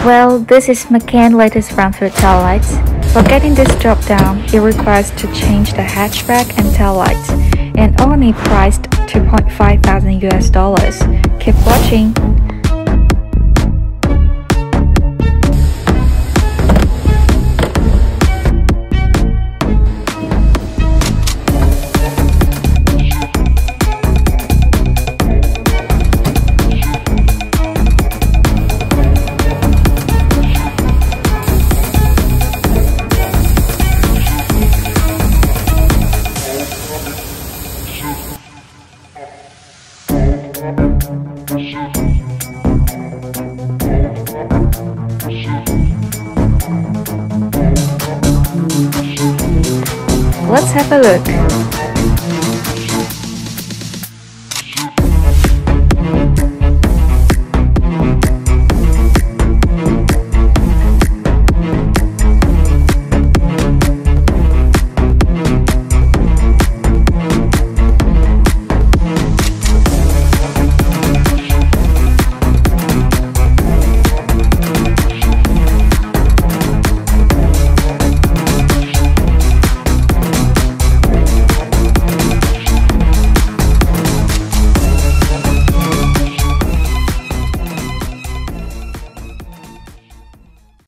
Well, this is Macan latest front fluid tail lights. For getting this job done, it requires to change the hatchback and tail lights, and only priced 2.5 thousand US dollars. Keep watching. Let's have a look.